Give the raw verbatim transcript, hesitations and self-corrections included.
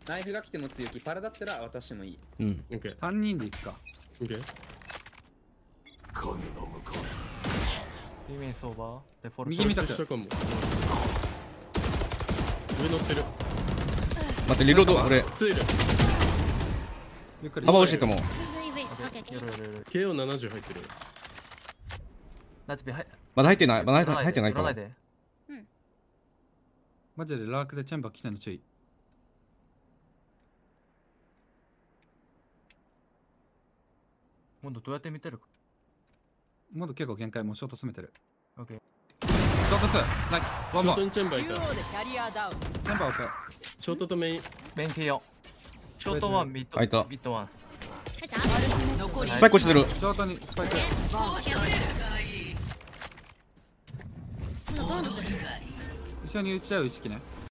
ナイフが来ても強気。パラだったら渡してもいい。 うん。 オッケー。 さんにんで行くか。 オッケー。 リメイン相場デフォルト右見たく下かも。上乗ってる。 待ってリロード俺ツイル。 ゆっくり。 幅押してるかも。 ウェイウェイ。オッケーオッケゆるー。 ゆるゆるケーオーななじゅう 入ってる。 ナイツビはいまだ入ってないまだ入って入ってないかも。 乗らないでマジでラークでチェンバー来てんの注意。 今度どうやって見てるか。 もっと結構限界、もうショート詰めてる。 オッケー。 ショートツーナイスワンショートバー。 にチェンバーいた。 中央でキャリアダウン。 チェンバー置く。 ショートとメイン。 メイン ケーオー。ショートワンミッド開いたミッドワン。 入った残りスパイクしてる。 ショートにスパイク。 オッケーオッケー。今度ドローンする。 一緒に打ち合う意識ね。